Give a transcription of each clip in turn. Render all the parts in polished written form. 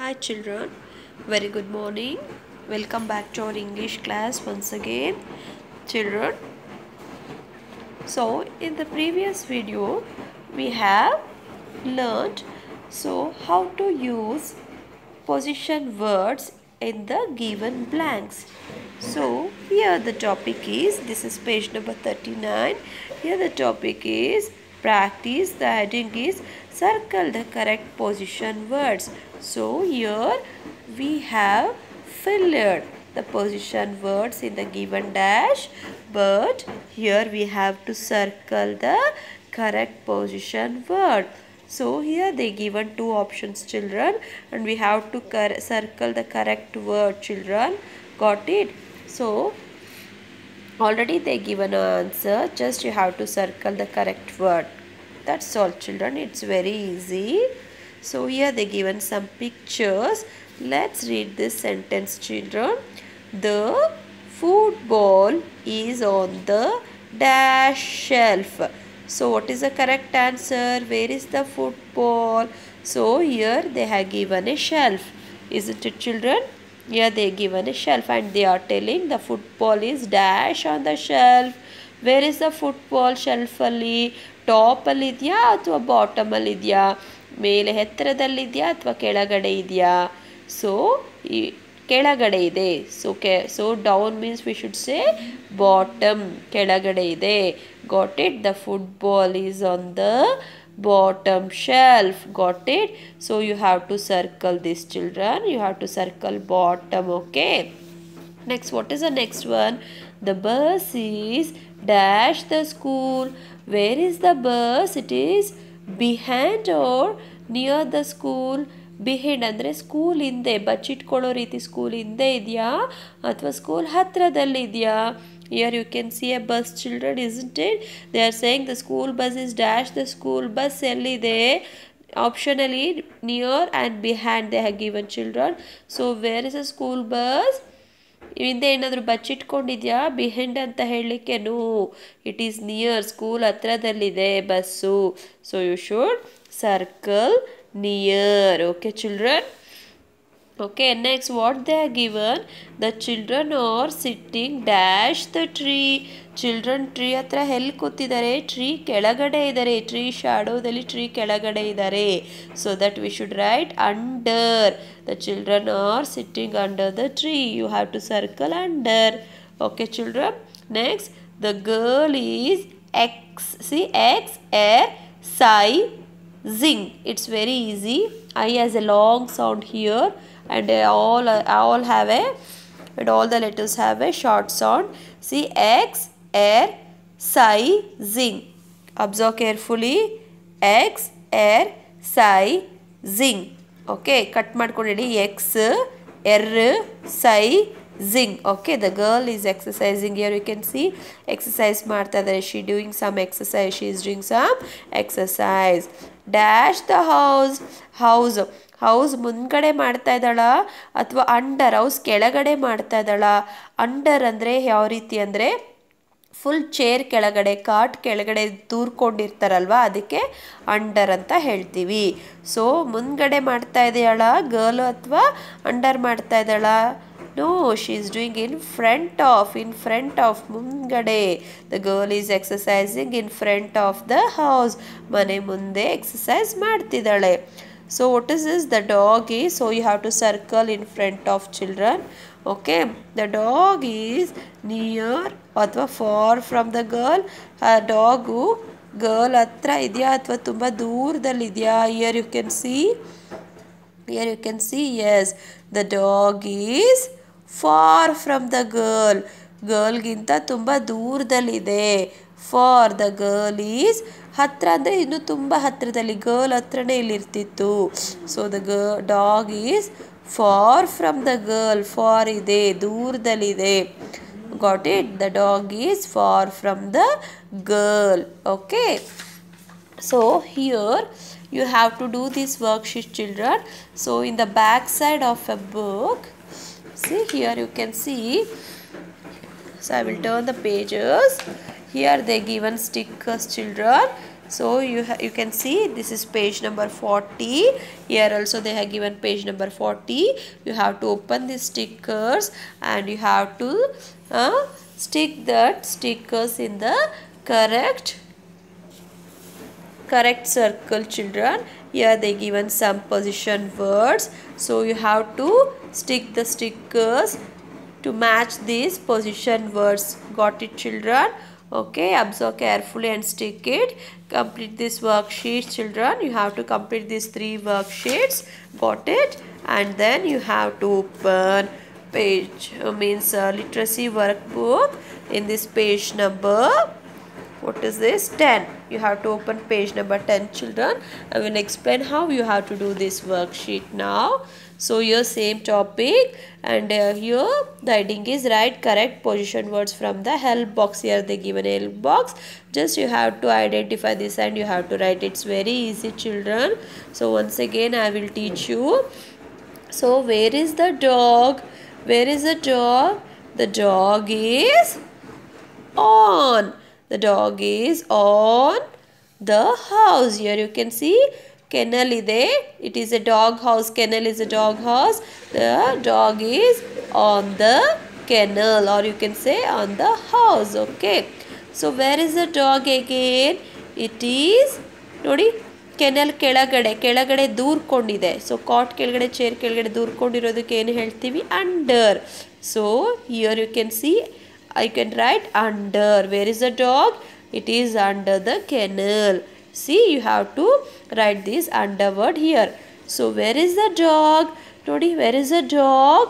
Hi children, very good morning. Welcome back to our English class once again. Children, so in the previous video we have learned how to use position words in the given blanks. So here the topic is, this is page number 39. Here the topic is practice. The heading is circle the correct position words. So here we have filled the position words in the given dash, but here we have to circle the correct position word. So here they given two options children, and we have to circle the correct word children. Got it? So already they given an answer, just you have to circle the correct word. That's all children, it's very easy. So here they given some pictures. Let's read this sentence children. The football is on the dash shelf. So what is the correct answer? Where is the football? So here they have given a shelf. Isn't it children? Here they given a shelf and they are telling the football is dash on the shelf. Where is the football? Shelf ಅಲ್ಲಿ top ಅಲ್ಲಿ ಇದೆಯಾ ಅಥವಾ bottom ಅಲ್ಲಿ ಇದೆಯಾ, ಮೇಲೆ ಎತ್ತರದಲ್ಲಿ ಇದೆಯಾ ಅಥವಾ ಕೆಳಗಡೆ ಇದೆಯಾ? ಸೊ ಈ ಕೆಳಗಡೆ ಇದೆ. So down means we should say bottom, ಕೆಳಗಡೆ ಇದೆ. Got it? The football is on the bottom shelf. Got it? So you have to circle this children, you have to circle bottom. Okay, next, what is the next one? The bus is dash the school. Where is the bus? It is behind or near the school? Behind ಅಂದರೆ school ಹಿಂದೆ, ಬಚ್ಚಿಟ್ಕೊಳ್ಳೋ ರೀತಿ school ಹಿಂದೆ ಇದೆಯಾ ಅಥವಾ school ಹತ್ತಿರದಲ್ಲಿ ಇದೆಯಾ? Here you can see a bus children, isn't it? They are saying the school bus is dash the school bus ಎಲ್ಲಿದೆ? Optionally near and behind they have given children. So where is a school bus? ಹಿಂದೆ ಏನಾದರೂ ಬಚ್ಚಿಟ್ಕೊಂಡಿದ್ಯಾ behind ಅಂತ ಹೇಳಲಿಕ್ಕೆ? No, it is near, school ಹತ್ರದಲ್ಲಿದೆ bus. So you should circle near. Okay children? Okay, next, what they are given? The children are sitting dash the tree. Children tree ಹತ್ರ ಎಲ್ಲಿ ಕೂತಿದ್ದಾರೆ? Tree ಕೆಳಗಡೆ ಇದ್ದಾರೆ. ಟ್ರೀ ಶಾಡೋದಲ್ಲಿ ಟ್ರೀ ಕೆಳಗಡೆ ಇದ್ದಾರೆ. So that we should write under. The children are sitting under the tree. You have to circle under. Okay children? Next, the girl is X. See, X, air, sigh, zing. It's very easy. I has a long sound here, and all have a, and all the letters have a short sound. See, X, air, sigh, zing. Observe carefully. X, air, sigh, zing. Okay, cut ಮಾಡ್ಕೊಂಡಿಡಿ. X, air, sigh, zing. Okay, the girl is exercising. Here you can see exercise ಮಾಡ್ತಾ ಇದ್ದಾರೆ. She doing some exercise. She is doing some exercise. Dash the house. House ಮುಂದ್ಗಡೆ ಮಾಡ್ತಾ ಇದ್ದಾಳ ಅಥವಾ under, house ಕೆಳಗಡೆ ಮಾಡ್ತಾ ಇದ್ದಾಳ? ಅಂಡರ್ ಅಂದರೆ ಯಾವ ರೀತಿ ಅಂದರೆ ಫುಲ್ ಚೇರ್ ಕೆಳಗಡೆ, ಕಾಟ್ ಕೆಳಗಡೆ ದೂರ್ಕೊಂಡಿರ್ತಾರಲ್ವ, ಅದಕ್ಕೆ ಅಂಡರ್ ಅಂತ ಹೇಳ್ತೀವಿ. ಸೊ ಮುಂದ್ಗಡೆ ಮಾಡ್ತಾ ಇದೆಯಾಳ ಗರ್ಲ್ ಅಥವಾ ಅಂಡರ್ ಮಾಡ್ತಾ ಇದ್ದಾಳ? No, she is doing in front of, ಮುಂದ್ಗಡೆ. The girl is exercising in front of the house. ಮನೆ ಮುಂದೆ ಎಕ್ಸಸೈಸ್ ಮಾಡ್ತಿದ್ದಾಳೆ. So what is this? The dog is, so you have to circle in front of children. Okay, the dog is near ಅಥವಾ far from the girl. ಆ dog girl ಹತ್ರ ಇದೆಯಾ ಅಥವಾ ತುಂಬ ದೂರದಲ್ಲಿ ಇದೆಯಾ? Here you can see, yes, the dog is far from the girl. ಗರ್ಲ್ಗಿಂತ ತುಂಬ ದೂರದಲ್ಲಿದೆ. ಫಾರ್, ದ ಗರ್ಲ್ ಈಸ್, ಹತ್ರ ಅಂದರೆ ಇನ್ನು ತುಂಬ ಹತ್ತಿರದಲ್ಲಿ, ಗರ್ಲ್ ಹತ್ರನೇ ಇಲ್ಲಿರ್ತಿತ್ತು. So the dog is far from the girl. Far ಇದೆ, ದೂರದಲ್ಲಿದೆ. Got it? The dog is far from the girl. Okay, so here you have to do this worksheet children. So in the back side of a book, see, here you can see, so I will turn the pages. Here they given stickers children. So you can see this is page number 40. Here also they have given page number 40. You have to open the stickers and you have to stick that stickers in the correct circle, children. Here they given some position words, so you have to stick the stickers to match these position words. Got it, children? Okay, observe carefully and stick it. Complete this worksheet, children. You have to complete these 3 worksheets. Got it? And then you have to open page literacy workbook in this page number, what is this, 10. You have to open page number 10, children. I will explain how you have to do this worksheet now. So here same topic, and here the heading is write correct position words from the help box. Here they given a help box. Just you have to identify this and you have to write. It's very easy, children. So once again I will teach you. So where is the dog? Where is the dog? The dog is on. The dog is on the house. Here you can see kennel ide. It is a dog house. Kennel is a dog house. The dog is on the kennel, or you can say on the house. Okay. So where is the dog again? It is ನೋಡಿ kennel ಕೆಳಗಡೆ ದೂರ್ಕೊಂಡಿದೆ. So cot ಕೆಳಗಡೆ chair ಕೆಳಗಡೆ ದೂರ್ಕೊಂಡಿರೋದಕ್ಕೆ ಏನು ಹೇಳ್ತೀವಿ? Under. So here you can see I can write under. Where is the dog? It is under the kennel. See, you have to write this under word here. So where is the dog? Nodi, where is the dog?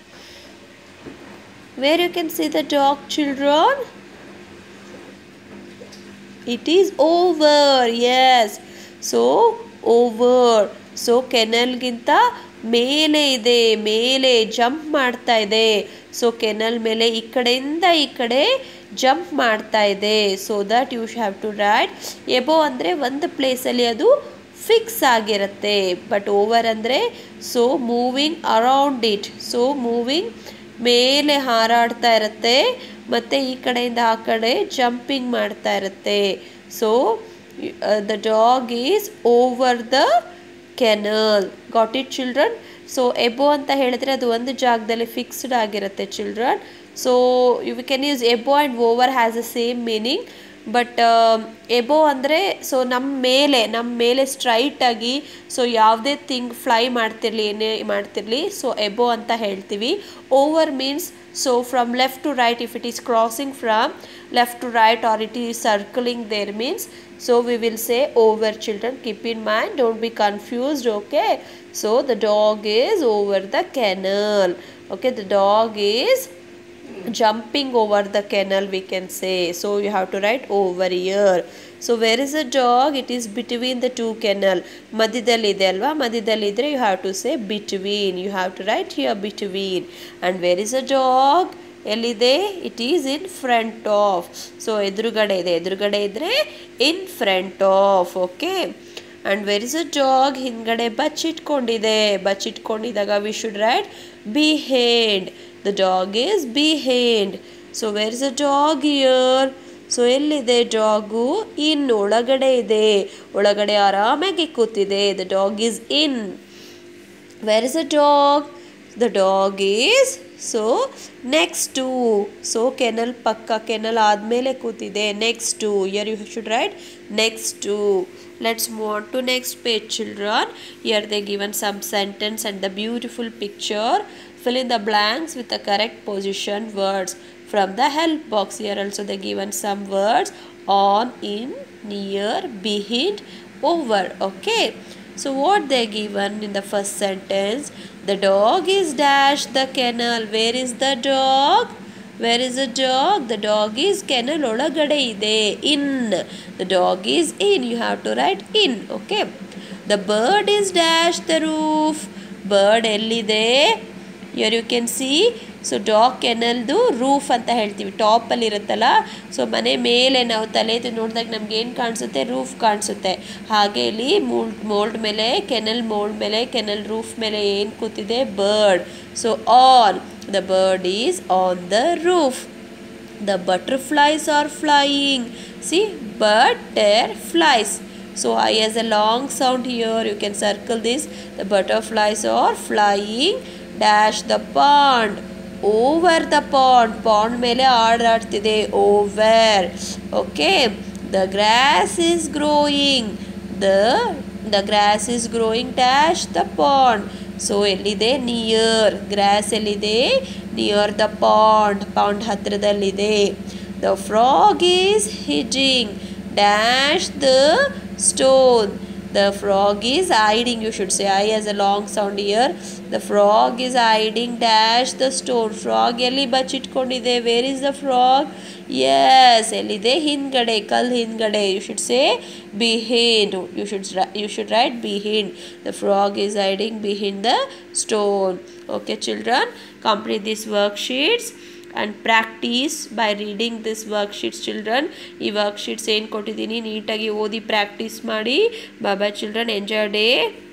Where you can see the dog, children? It is over. Yes. So over. So kennel ginta ಮೇಲೆ ಇದೆ, ಮೇಲೆ jump ಮಾಡ್ತಾ ಇದೆ. So kennel ಮೇಲೆ ಈ ಕಡೆಯಿಂದ ಈ ಕಡೆ ಜಂಪ್ ಮಾಡ್ತಾ ಇದೆ. So that you have to write. Above ಅಂದರೆ ಒಂದು ಪ್ಲೇಸಲ್ಲಿ ಅದು ಫಿಕ್ಸ್ ಆಗಿರುತ್ತೆ. ಬಟ್ ಓವರ್ ಅಂದರೆ so moving around it. So moving ಮೇಲೆ ಹಾರಾಡ್ತಾ ಇರುತ್ತೆ ಮತ್ತು ಈ ಕಡೆಯಿಂದ ಆ ಕಡೆ ಜಂಪಿಂಗ್ ಮಾಡ್ತಾ ಇರುತ್ತೆ. So the dog is over the kennel. Got it, children? So above ಅಂತ ಹೇಳಿದ್ರೆ ಅದು ಒಂದು ಜಾಗದಲ್ಲಿ ಫಿಕ್ಸ್ಡ್ ಆಗಿರುತ್ತೆ, children. So you can use above and over has a same meaning. But above ಅಂದರೆ ಸೊ ನಮ್ಮ ಮೇಲೆ ಸ್ಟ್ರೈಟಾಗಿ ಸೊ ಯಾವುದೇ ಥಿಂಗ್ ಫ್ಲೈ ಮಾಡ್ತಿರಲಿ, ಏನೇ ಮಾಡ್ತಿರಲಿ, ಸೊ ಎಬೋ ಅಂತ ಹೇಳ್ತೀವಿ. Over means so from left to right, if it is crossing from left to right or it is circling there means, so we will say over, children. Keep in mind, don't be confused. Okay, so the dog is over the kennel. Okay, the dog is jumping over the kennel, we can say. So you have to write over here. So where is the dog? It is between the two kennel. ಮಧ್ಯದಲ್ಲಿ ಇದೆ ಅಲ್ವಾ? ಮಧ್ಯದಲ್ಲಿ ಇದ್ರೆ you have to say between. You have to write here between. And where is the dog? ಎಲ್ಲಿದೆ? It is in front of. So ಎದುರುಗಡೆ ಇದೆ. ಎದುರುಗಡೆ ಇದ್ರೆ in front of. Okay. And where is the dog? ಹಿಂದ್ಗಡೆ ಬಚ್ಚಿಟ್ಕೊಂಡಿದೆ. ಬಚ್ಚಿಟ್ಕೊಂಡಿದ್ದಾಗ we should write behind. The dog is behind. So where is the dog here? So ಎಲ್ಲಿದೆ dog? In ಒಳಗಡೆ ಇದೆ. ಒಳಗಡೆ ಆರಾಮಾಗಿ ಕೂತಿದೆ. The dog is in. Where is the dog? The dog is so next to. So kennel ಪಕ್ಕ, kennel ಆದಮೇಲೆ ಕೂತಿದೆ. Next to. Here you should write next to. Let's move on to next page, children. Here they given some sentence and the beautiful picture. Fill in the blanks with the correct position words from the help box. Here also they given some words: on, in, near, behind, over. Okay, so what they given in the first sentence? The dog is dash the kennel. Where is the dog? Where is the dog? The dog is kennel ಒಳಗಡೆ ಇದೆ. In. The dog is in. You have to write in. Okay. The bird is dash the roof. Bird ಎಲ್ಲಿದೆ? Here you can see. So dog ಕೆನಲ್ದು roof ಅಂತ ಹೇಳ್ತೀವಿ. ಟಾಪಲ್ಲಿ ಇರುತ್ತಲ್ಲ, so ಮನೆ ಮೇಲೆ ನಾವು ತಲೆ ಎತ್ತಿ ನೋಡಿದಾಗ ನಮ್ಗೆ ಏನು ಕಾಣಿಸುತ್ತೆ? ರೂಫ್ ಕಾಣಿಸುತ್ತೆ. ಹಾಗೆ ಇಲ್ಲಿ ಮೋಲ್ಡ್ ಮೇಲೆ, ಕೆನಲ್ ಮೋಲ್ಡ್ ಮೇಲೆ, ಕೆನಲ್ ರೂಫ್ ಮೇಲೆ ಏನು ಕೂತಿದೆ? Bird. So on. The bird is on the roof. The butterflies are flying. See, butterflies. So I has a long sound here. You can circle this. The butterflies are flying dash the pond. Over the pond. Pond mele aadtide. Over. Okay. The grass is growing. The grass is growing dash the pond. So ಎಲ್ಲಿದೆ near. Grass ಎಲ್ಲಿದೆ near the pond. Pond ಹತ್ತಿರದಲ್ಲಿದೆ. The frog is hitting dash the stone. The frog is hiding. You should say I has a long sound here. The frog is hiding dash the stone. Frog ಎಲ್ಲಿ ಬಚ್ಚಿಟ್ಕೊಂಡಿದೆ? Where is the frog? Yes, ಎಲ್ಲಿದೆ? ಹಿಂದ್ಗಡೆ, ಕಲ್ ಹಿಂದ್ಗಡೆ. You should say behind. You should write behind. The frog is hiding behind the stone. Okay, children, complete these worksheets and practice by reading this worksheets. Children, ee worksheets ಏನು ಕೊಟ್ಟಿದ್ದೀನಿ ನೀಟಾಗಿ ಓದಿ practice ಮಾಡಿ. Bye bye children, enjoy your day.